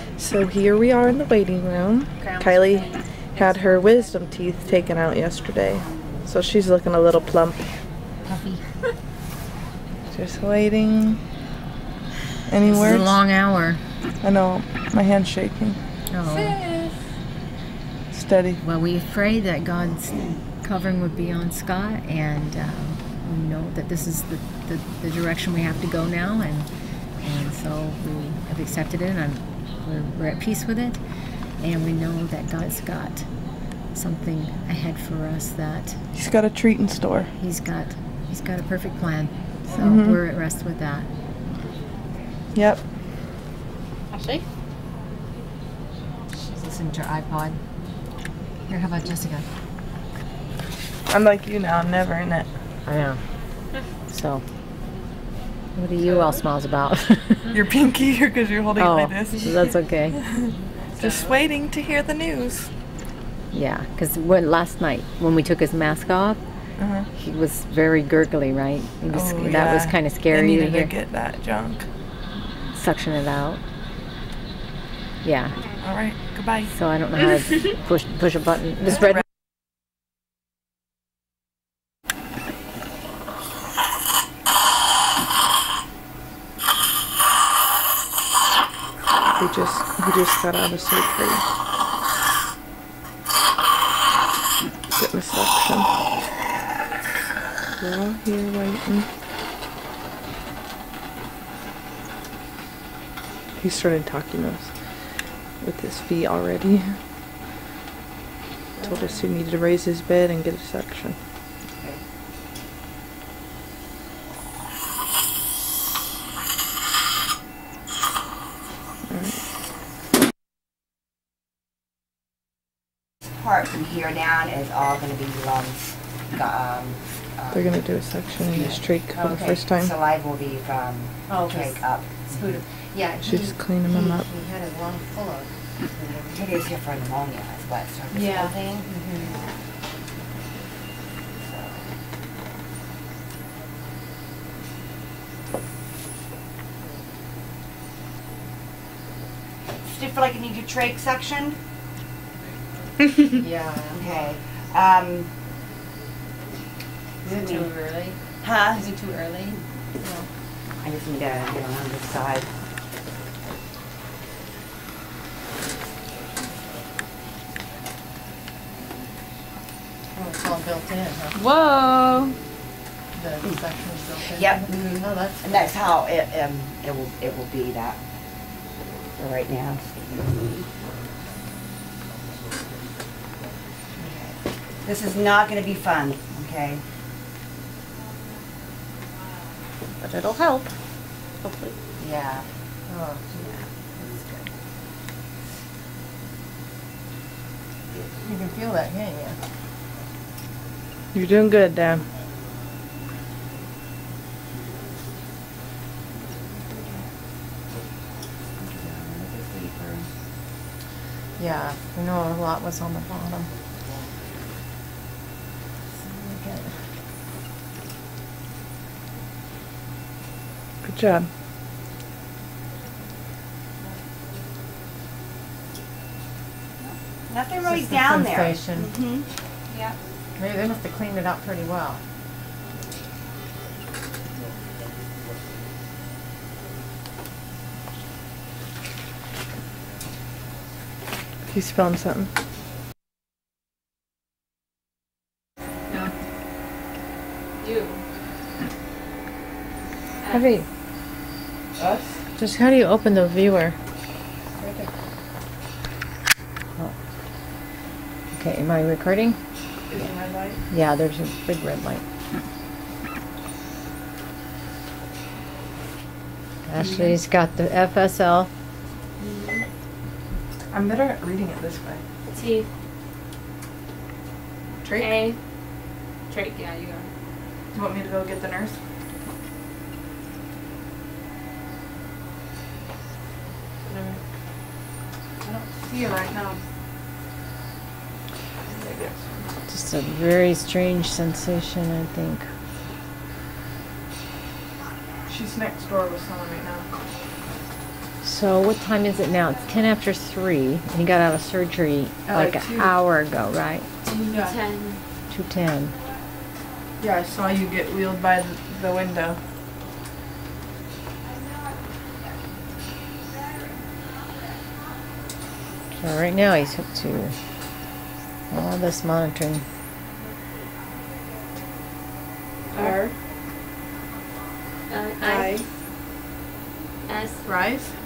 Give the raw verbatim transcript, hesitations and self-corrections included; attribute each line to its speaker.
Speaker 1: So here we are in the waiting room. Kylie had her wisdom teeth taken out yesterday, so she's looking a little plump.
Speaker 2: Puffy.
Speaker 1: Just waiting. Any
Speaker 2: this
Speaker 1: words?
Speaker 2: It's a long hour.
Speaker 1: I know. My hand's shaking.
Speaker 2: Oh.
Speaker 1: Steady.
Speaker 2: Well, we prayed that God's covering would be on Scott, and um, we know that this is the, the, the direction we have to go now, and and so we have accepted it, and I'm, we're, we're at peace with it, and we know that God's got something ahead for us, that
Speaker 1: He's got a treat in store.
Speaker 2: He's got He's got a perfect plan, so
Speaker 1: mm-hmm.
Speaker 2: we're at rest with that.
Speaker 1: Yep.
Speaker 2: Ashley? She's listening to her iPod. Here, how about Jessica?
Speaker 1: I'm like you now, I'm never in it.
Speaker 2: I know. So, what are you all smiles about?
Speaker 1: Your pinky, because you're holding
Speaker 2: oh,
Speaker 1: it like this.
Speaker 2: That's okay.
Speaker 1: Just waiting to hear the news.
Speaker 2: Yeah, because when last night when we took his mask off,
Speaker 1: uh-huh.
Speaker 2: he was very gurgly, right? He was,
Speaker 1: oh,
Speaker 2: that
Speaker 1: yeah.
Speaker 2: was kind of scary.
Speaker 1: They needed
Speaker 2: to hear.
Speaker 1: to get that junk.
Speaker 2: Suction it out. Yeah.
Speaker 1: All right. Goodbye.
Speaker 2: So I don't know how to push push a button. This red.
Speaker 1: He just he just got out of surgery. Getting a suction. We're all here waiting. He's starting talking to us with his feet already. Told us he needed to raise his bed and get a suction.
Speaker 3: Part from here down is all going to be lungs. Um, um,
Speaker 1: They're going to do a section in his trach for
Speaker 3: okay.
Speaker 1: the first time.
Speaker 3: Saliva will be from
Speaker 2: Oh,
Speaker 3: trach up.
Speaker 2: Food. Yeah,
Speaker 1: She's just cleaning him up.
Speaker 2: He had a lung full of.
Speaker 3: He was here for pneumonia, is what surface
Speaker 2: Yeah.
Speaker 3: thing.
Speaker 2: Mm-hmm.
Speaker 3: Do you feel like you need your trach suction?
Speaker 2: Yeah.
Speaker 3: Okay. Um,
Speaker 2: Is it too early?
Speaker 3: huh?
Speaker 2: Is it too early? No.
Speaker 3: I just need to get on this side.
Speaker 2: Oh, it's all built in, huh?
Speaker 1: Whoa!
Speaker 2: The section is built in.
Speaker 3: Yep.
Speaker 2: Mm-hmm. Oh, that's.
Speaker 3: And that's how it um it will it will be that for right now. This is not going to be fun, okay?
Speaker 2: But it'll help. Hopefully.
Speaker 3: Yeah.
Speaker 2: Oh, yeah. That's good. You can feel that, can't you?
Speaker 1: You're doing good, Dad.
Speaker 2: Yeah, I know a lot was on the bottom.
Speaker 1: Good job.
Speaker 3: Nothing really
Speaker 2: Just the
Speaker 3: down there.
Speaker 2: sensation.
Speaker 3: Mm-hmm. Yeah.
Speaker 2: Maybe they must have cleaned it up pretty well.
Speaker 1: He's spelling something.
Speaker 4: No. You.
Speaker 2: How do you,
Speaker 3: Us?
Speaker 2: just how do you open the viewer?
Speaker 3: Right there.
Speaker 2: Oh. Okay, am I recording?
Speaker 1: Is it red light?
Speaker 2: Yeah, there's a big red light. Ashley's got the F S L.
Speaker 1: I'm better at reading it this way.
Speaker 4: T.
Speaker 1: Trach?
Speaker 4: A. Trach, yeah, you got it.
Speaker 1: Do you want me to go get the nurse?
Speaker 4: Whatever. I don't see you right now.
Speaker 2: Just a very strange sensation, I think.
Speaker 1: She's next door with someone right now.
Speaker 2: So what time is it now? It's ten after three, and he got out of surgery
Speaker 1: At
Speaker 2: like
Speaker 1: like
Speaker 2: an
Speaker 1: two.
Speaker 2: hour ago, right?
Speaker 1: Yeah.
Speaker 4: ten.
Speaker 2: two ten.
Speaker 1: Yeah, I saw you get wheeled by the, the window.
Speaker 2: So right now he's hooked to all this monitoring.
Speaker 1: R.
Speaker 4: Uh,
Speaker 1: I.
Speaker 4: I. S.
Speaker 1: Rise.